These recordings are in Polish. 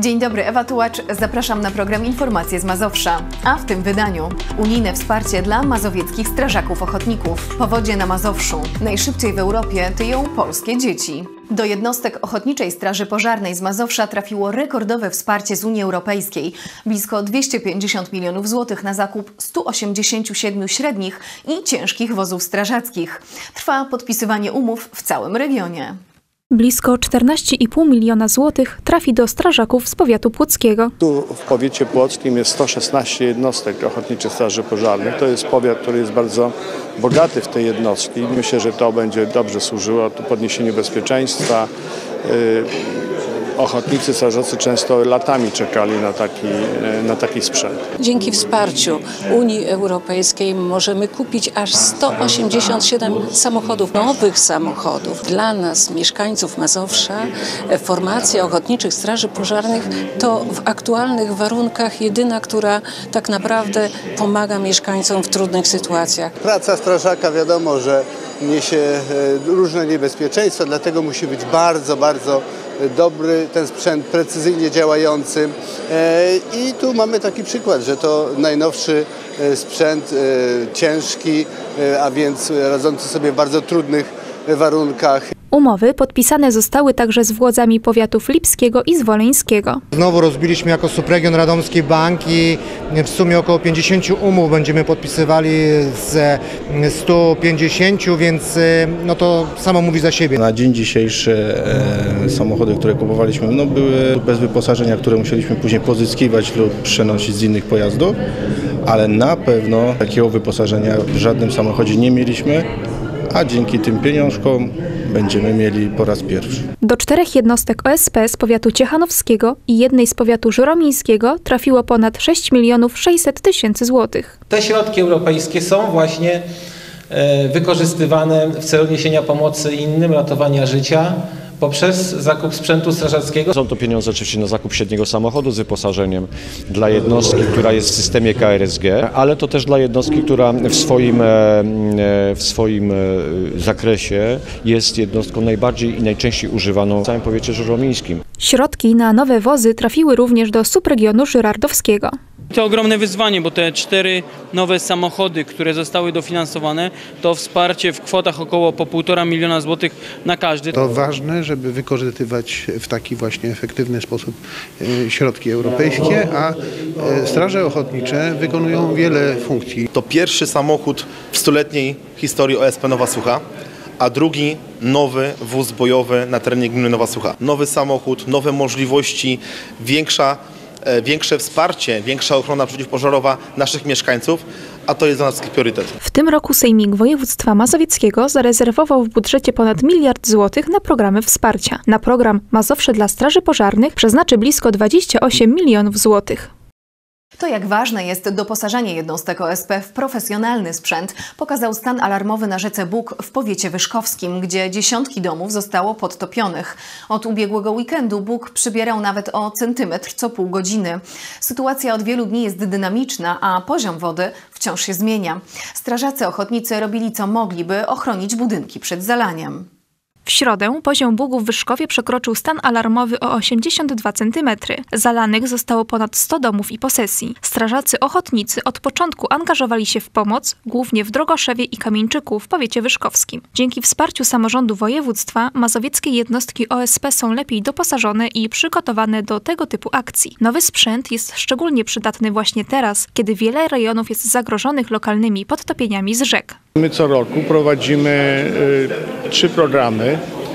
Dzień dobry, Ewa Tułacz. Zapraszam na program Informacje z Mazowsza. A w tym wydaniu unijne wsparcie dla mazowieckich strażaków ochotników. Powodzie na Mazowszu. Najszybciej w Europie tyją polskie dzieci. Do jednostek Ochotniczej Straży Pożarnej z Mazowsza trafiło rekordowe wsparcie z Unii Europejskiej. Blisko 250 milionów złotych na zakup 187 średnich i ciężkich wozów strażackich. Trwa podpisywanie umów w całym regionie. Blisko 14,5 miliona złotych trafi do strażaków z powiatu płockiego. Tu w powiecie płockim jest 116 jednostek Ochotniczych Straży Pożarnych. To jest powiat, który jest bardzo bogaty w te jednostki. Myślę, że to będzie dobrze służyło tu podniesieniu bezpieczeństwa. Ochotnicy, strażacy często latami czekali na taki sprzęt. Dzięki wsparciu Unii Europejskiej możemy kupić aż 187 samochodów, nowych samochodów. Dla nas, mieszkańców Mazowsza, formacja Ochotniczych Straży Pożarnych to w aktualnych warunkach jedyna, która tak naprawdę pomaga mieszkańcom w trudnych sytuacjach. Praca strażaka wiadomo, że niesie różne niebezpieczeństwa, dlatego musi być bardzo dobry ten sprzęt, precyzyjnie działający. I tu mamy taki przykład, że to najnowszy sprzęt, ciężki, a więc radzący sobie w bardzo trudnych warunkach. Umowy podpisane zostały także z władzami powiatów lipskiego i zwoleńskiego. Znowu rozbiliśmy jako subregion radomski bank i w sumie około 50 umów będziemy podpisywali z 150, więc no to samo mówi za siebie. Na dzień dzisiejszy samochody, które kupowaliśmy, były bez wyposażenia, które musieliśmy później pozyskiwać lub przenosić z innych pojazdów, ale na pewno takiego wyposażenia w żadnym samochodzie nie mieliśmy, a dzięki tym pieniążkom będziemy mieli po raz pierwszy. Do 4 jednostek OSP z powiatu ciechanowskiego i jednej z powiatu żuromińskiego trafiło ponad 6 600 000 złotych. Te środki europejskie są właśnie wykorzystywane w celu niesienia pomocy innym, ratowania życia poprzez zakup sprzętu strażackiego. Są to pieniądze oczywiście na zakup średniego samochodu z wyposażeniem dla jednostki, która jest w systemie KRSG, ale to też dla jednostki, która w swoim zakresie jest jednostką najbardziej i najczęściej używaną w całym powiecie żuromińskim. Środki na nowe wozy trafiły również do subregionu żyrardowskiego. To ogromne wyzwanie, bo te 4 nowe samochody, które zostały dofinansowane, to wsparcie w kwotach około po 1,5 miliona złotych na każdy. To ważne, żeby wykorzystywać w taki właśnie efektywny sposób środki europejskie, a straże ochotnicze wykonują wiele funkcji. To pierwszy samochód w stuletniej historii OSP Nowa Sucha, a drugi nowy wóz bojowy na terenie gminy Nowa Sucha. Nowy samochód, nowe możliwości, większe wsparcie, większa ochrona przeciwpożarowa naszych mieszkańców, a to jest dla nas priorytet. W tym roku Sejmik Województwa Mazowieckiego zarezerwował w budżecie ponad 1 miliard złotych na programy wsparcia. Na program Mazowsze dla Straży Pożarnych przeznaczy blisko 28 milionów złotych. To, jak ważne jest doposażenie jednostek OSP w profesjonalny sprzęt, pokazał stan alarmowy na rzece Bóg w powiecie wyszkowskim, gdzie dziesiątki domów zostało podtopionych. Od ubiegłego weekendu Bóg przybierał nawet o centymetr co pół godziny. Sytuacja od wielu dni jest dynamiczna, a poziom wody wciąż się zmienia. Strażacy ochotnicy robili co mogli, by ochronić budynki przed zalaniem. W środę poziom Bugów w Wyszkowie przekroczył stan alarmowy o 82 cm. Zalanych zostało ponad 100 domów i posesji. Strażacy ochotnicy od początku angażowali się w pomoc, głównie w Drogoszewie i Kamieńczyku w powiecie wyszkowskim. Dzięki wsparciu samorządu województwa mazowieckie jednostki OSP są lepiej doposażone i przygotowane do tego typu akcji. Nowy sprzęt jest szczególnie przydatny właśnie teraz, kiedy wiele rejonów jest zagrożonych lokalnymi podtopieniami z rzek. My co roku prowadzimy 3 programy.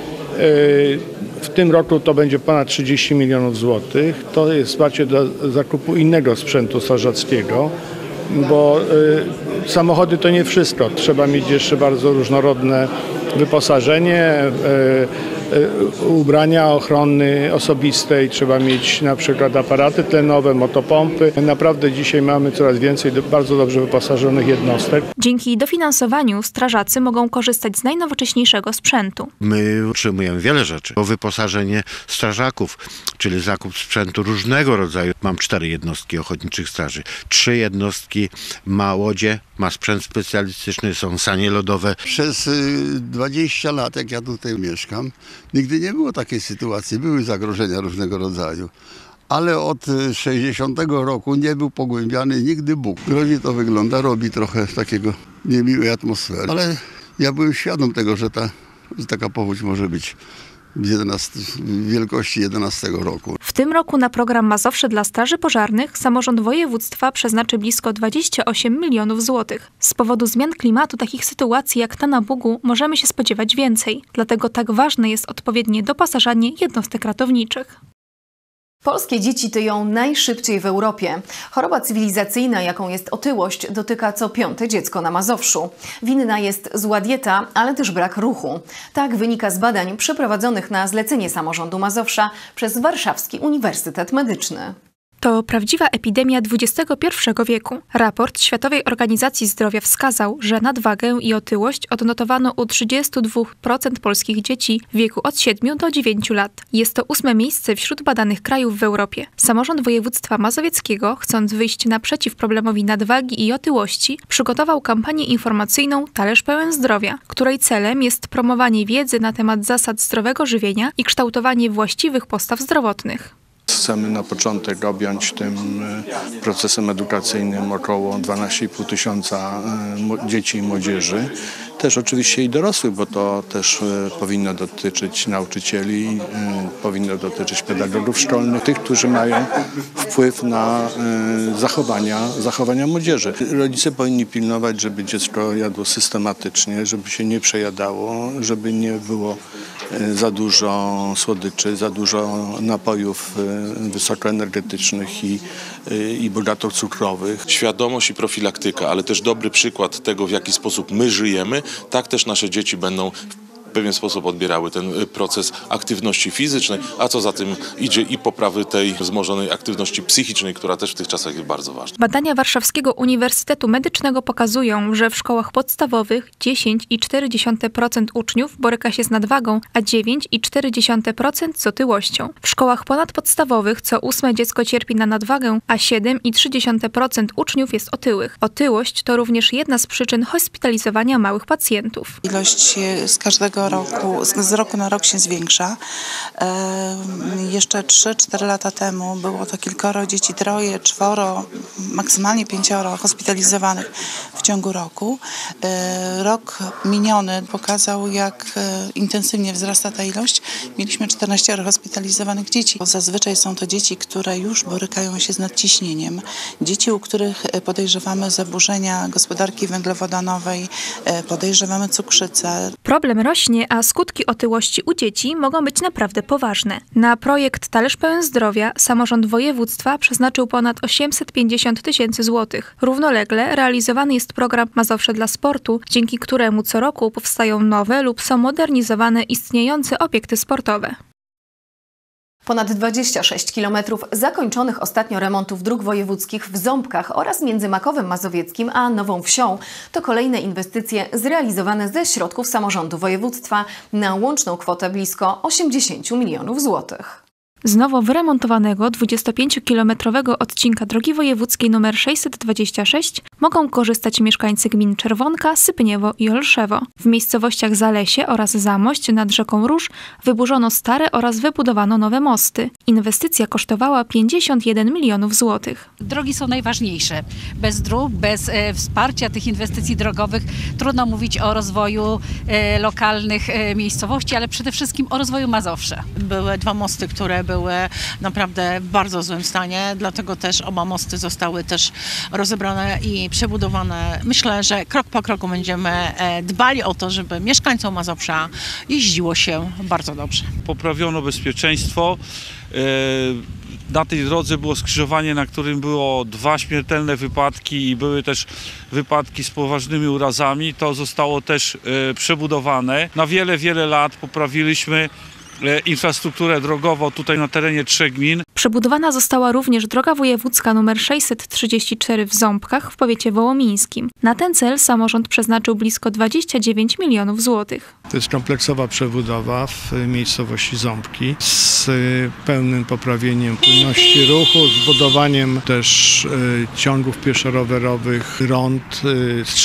W tym roku to będzie ponad 30 milionów złotych. To jest wsparcie do zakupu innego sprzętu strażackiego, bo samochody to nie wszystko. Trzeba mieć jeszcze bardzo różnorodne wyposażenie, ubrania ochrony osobistej, trzeba mieć na przykład aparaty tlenowe, motopompy. Naprawdę dzisiaj mamy coraz więcej bardzo dobrze wyposażonych jednostek. Dzięki dofinansowaniu strażacy mogą korzystać z najnowocześniejszego sprzętu. My utrzymujemy wiele rzeczy. Wyposażenie strażaków, czyli zakup sprzętu różnego rodzaju. Mam 4 jednostki ochotniczych straży. 3 jednostki ma łodzie, ma sprzęt specjalistyczny, są sanie lodowe. Przez 20 lat, jak ja tutaj mieszkam, nigdy nie było takiej sytuacji. Były zagrożenia różnego rodzaju. ale od 60 roku nie był pogłębiany nigdy Bóg. Groźnie to wygląda, robi trochę takiego niemiłej atmosfery, ale ja byłem świadom tego, że taka powódź może być w wielkości 11 roku. W tym roku na program Mazowsze dla straży pożarnych samorząd województwa przeznaczy blisko 28 milionów złotych. Z powodu zmian klimatu takich sytuacji jak ta na Bugu możemy się spodziewać więcej. Dlatego tak ważne jest odpowiednie doposażanie jednostek ratowniczych. Polskie dzieci tyją najszybciej w Europie. Choroba cywilizacyjna, jaką jest otyłość, dotyka co 5. dziecko na Mazowszu. Winna jest zła dieta, ale też brak ruchu. Tak wynika z badań przeprowadzonych na zlecenie samorządu Mazowsza przez Warszawski Uniwersytet Medyczny. To prawdziwa epidemia XXI wieku. Raport Światowej Organizacji Zdrowia wskazał, że nadwagę i otyłość odnotowano u 32% polskich dzieci w wieku od 7 do 9 lat. Jest to 8. miejsce wśród badanych krajów w Europie. Samorząd województwa mazowieckiego, chcąc wyjść naprzeciw problemowi nadwagi i otyłości, przygotował kampanię informacyjną Talerz pełen zdrowia, której celem jest promowanie wiedzy na temat zasad zdrowego żywienia i kształtowanie właściwych postaw zdrowotnych. Chcemy na początek objąć tym procesem edukacyjnym około 12,5 tysiąca dzieci i młodzieży. Też oczywiście i dorosłych, bo to też powinno dotyczyć nauczycieli, powinno dotyczyć pedagogów szkolnych, tych, którzy mają wpływ na zachowania młodzieży. Rodzice powinni pilnować, żeby dziecko jadło systematycznie, żeby się nie przejadało, żeby nie było za dużo słodyczy, za dużo napojów wysokoenergetycznych i bogato cukrowych. Świadomość i profilaktyka, ale też dobry przykład tego, w jaki sposób my żyjemy, tak też nasze dzieci będą w pewien sposób odbierały ten proces aktywności fizycznej, a co za tym idzie i poprawy tej wzmożonej aktywności psychicznej, która też w tych czasach jest bardzo ważna. Badania Warszawskiego Uniwersytetu Medycznego pokazują, że w szkołach podstawowych 10,4% uczniów boryka się z nadwagą, a 9,4% z otyłością. W szkołach ponadpodstawowych co 8 dziecko cierpi na nadwagę, a 7,3% uczniów jest otyłych. Otyłość to również jedna z przyczyn hospitalizowania małych pacjentów. Ilość z każdego roku, z roku na rok się zwiększa. Jeszcze 3-4 lata temu było to kilkoro dzieci, 3, 4, maksymalnie 5 hospitalizowanych w ciągu roku. Rok miniony pokazał, jak intensywnie wzrasta ta ilość. Mieliśmy 14 hospitalizowanych dzieci. Zazwyczaj są to dzieci, które już borykają się z nadciśnieniem. Dzieci, u których podejrzewamy zaburzenia gospodarki węglowodanowej, podejrzewamy cukrzycę. Problem rośnie, a skutki otyłości u dzieci mogą być naprawdę poważne. Na projekt Talerz pełen zdrowia samorząd województwa przeznaczył ponad 850 tysięcy złotych. Równolegle realizowany jest program Mazowsze dla sportu, dzięki któremu co roku powstają nowe lub są modernizowane istniejące obiekty sportowe. Ponad 26 km zakończonych ostatnio remontów dróg wojewódzkich w Ząbkach oraz między Makowem Mazowieckim a Nową Wsią to kolejne inwestycje zrealizowane ze środków samorządu województwa na łączną kwotę blisko 80 milionów złotych. Z nowo wyremontowanego 25-kilometrowego odcinka drogi wojewódzkiej nr 626 mogą korzystać mieszkańcy gmin Czerwonka, Sypniewo i Olszewo. W miejscowościach Zalesie oraz Zamość nad rzeką Róż wyburzono stare oraz wybudowano nowe mosty. Inwestycja kosztowała 51 milionów złotych. Drogi są najważniejsze. Bez dróg, bez wsparcia tych inwestycji drogowych trudno mówić o rozwoju lokalnych miejscowości, ale przede wszystkim o rozwoju Mazowsza. Były 2 mosty, które były naprawdę w bardzo złym stanie, dlatego też oba mosty zostały też rozebrane i przebudowane. Myślę, że krok po kroku będziemy dbali o to, żeby mieszkańcom Mazowsza jeździło się bardzo dobrze. Poprawiono bezpieczeństwo. Na tej drodze było skrzyżowanie, na którym było 2 śmiertelne wypadki i były też wypadki z poważnymi urazami. To zostało też przebudowane. Na wiele lat poprawiliśmy infrastrukturę drogową tutaj na terenie 3 gmin. Przebudowana została również droga wojewódzka nr 634 w Ząbkach w powiecie wołomińskim. Na ten cel samorząd przeznaczył blisko 29 milionów złotych. To jest kompleksowa przebudowa w miejscowości Ząbki z pełnym poprawieniem płynności ruchu, z budowaniem też ciągów pieszo-rowerowych, rond,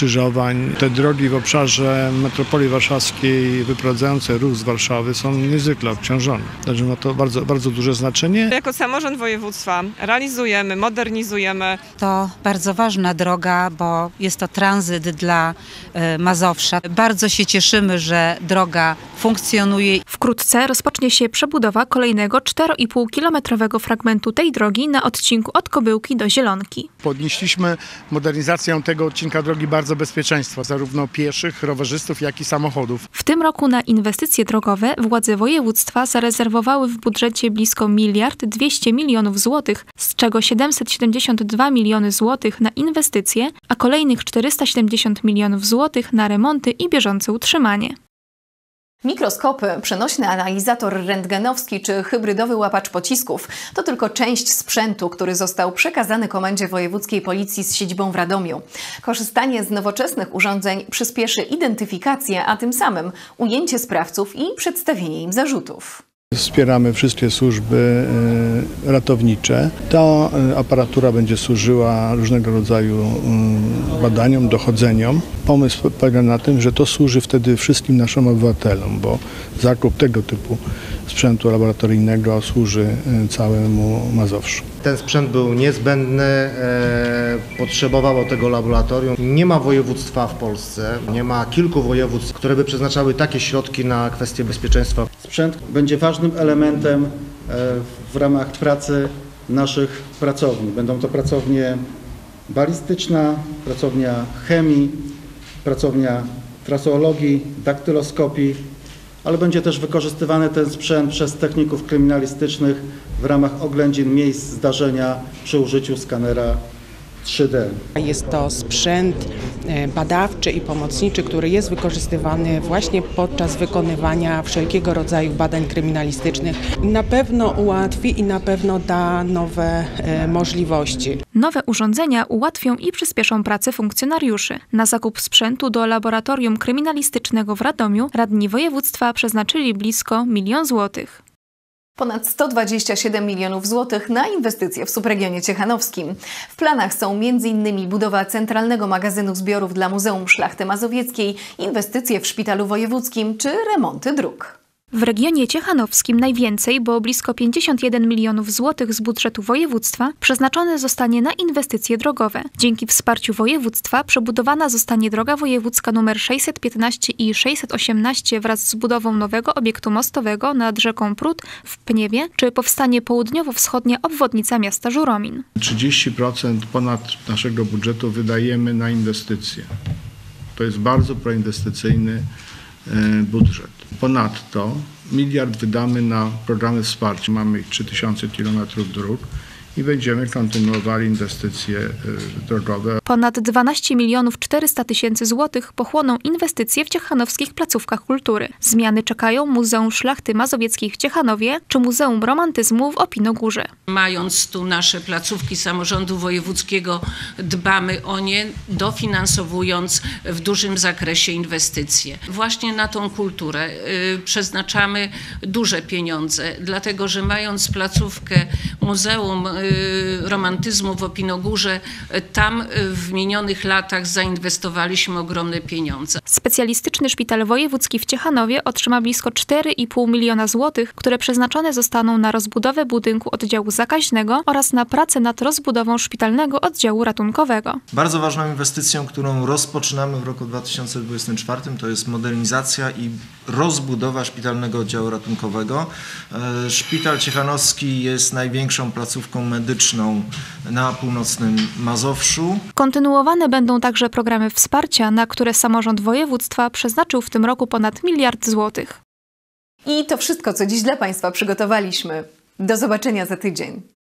skrzyżowań. Te drogi w obszarze metropolii warszawskiej wyprowadzające ruch z Warszawy są niezwykle niezwykle obciążony. Także ma to bardzo, bardzo duże znaczenie. Jako samorząd województwa realizujemy, modernizujemy. To bardzo ważna droga, bo jest to tranzyt dla Mazowsza. Bardzo się cieszymy, że droga funkcjonuje. Wkrótce rozpocznie się przebudowa kolejnego 4,5-kilometrowego fragmentu tej drogi na odcinku od Kobyłki do Zielonki. Podnieśliśmy modernizację tego odcinka drogi bardzo bezpieczeństwa, zarówno pieszych, rowerzystów, jak i samochodów. W tym roku na inwestycje drogowe władze województwa zarezerwowały w budżecie blisko 1 200 milionów złotych, z czego 772 miliony złotych na inwestycje, a kolejnych 470 milionów złotych na remonty i bieżące utrzymanie. Mikroskopy, przenośny analizator rentgenowski czy hybrydowy łapacz pocisków to tylko część sprzętu, który został przekazany Komendzie Wojewódzkiej Policji z siedzibą w Radomiu. Korzystanie z nowoczesnych urządzeń przyspieszy identyfikację, a tym samym ujęcie sprawców i przedstawienie im zarzutów. Wspieramy wszystkie służby ratownicze. Ta aparatura będzie służyła różnego rodzaju badaniom, dochodzeniom. Pomysł polega na tym, że to służy wtedy wszystkim naszym obywatelom, bo zakup tego typu sprzętu laboratoryjnego służy całemu Mazowszu. Ten sprzęt był niezbędny, potrzebowało tego laboratorium. Nie ma województwa w Polsce, nie ma kilku województw, które by przeznaczały takie środki na kwestie bezpieczeństwa. Sprzęt będzie ważnym elementem w ramach pracy naszych pracowni. Będą to pracownie balistyczna, pracownia chemii, pracownia traseologii, daktyloskopii, ale będzie też wykorzystywany ten sprzęt przez techników kryminalistycznych w ramach oględzin miejsc zdarzenia przy użyciu skanera 3D. Jest to sprzęt badawczy i pomocniczy, który jest wykorzystywany właśnie podczas wykonywania wszelkiego rodzaju badań kryminalistycznych. Na pewno ułatwi i na pewno da nowe możliwości. Nowe urządzenia ułatwią i przyspieszą pracę funkcjonariuszy. Na zakup sprzętu do laboratorium kryminalistycznego w Radomiu radni województwa przeznaczyli blisko 1 milion złotych. Ponad 127 milionów złotych na inwestycje w subregionie ciechanowskim. W planach są m.in. budowa centralnego magazynu zbiorów dla Muzeum Szlachty Mazowieckiej, inwestycje w szpitalu wojewódzkim czy remonty dróg. W regionie ciechanowskim najwięcej, bo blisko 51 milionów złotych z budżetu województwa przeznaczone zostanie na inwestycje drogowe. Dzięki wsparciu województwa przebudowana zostanie droga wojewódzka nr 615 i 618 wraz z budową nowego obiektu mostowego nad rzeką Prut w Pniewie, czy powstanie południowo-wschodnia obwodnica miasta Żuromin. 30% ponad naszego budżetu wydajemy na inwestycje. To jest bardzo proinwestycyjny budżet. Ponadto 1 miliard wydamy na programy wsparcia. Mamy 3000 km dróg i będziemy kontynuowali inwestycje drogowe. Ponad 12 milionów 400 tysięcy złotych pochłoną inwestycje w ciechanowskich placówkach kultury. Zmiany czekają Muzeum Szlachty Mazowieckiej w Ciechanowie czy Muzeum Romantyzmu w Opinogórze. Mając tu nasze placówki samorządu wojewódzkiego, dbamy o nie, dofinansowując w dużym zakresie inwestycje. Właśnie na tą kulturę przeznaczamy duże pieniądze, dlatego że mając placówkę Muzeum Romantyzmu w Opinogórze, tam w minionych latach zainwestowaliśmy ogromne pieniądze. Specjalistyczny Szpital Wojewódzki w Ciechanowie otrzyma blisko 4,5 miliona złotych, które przeznaczone zostaną na rozbudowę budynku oddziału zakaźnego oraz na pracę nad rozbudową szpitalnego oddziału ratunkowego. Bardzo ważną inwestycją, którą rozpoczynamy w roku 2024, to jest modernizacja i rozbudowa szpitalnego oddziału ratunkowego. Szpital Ciechanowski jest największą placówką medyczną na północnym Mazowszu. Kontynuowane będą także programy wsparcia, na które samorząd województwa przeznaczył w tym roku ponad 1 miliard złotych. I to wszystko, co dziś dla Państwa przygotowaliśmy. Do zobaczenia za tydzień.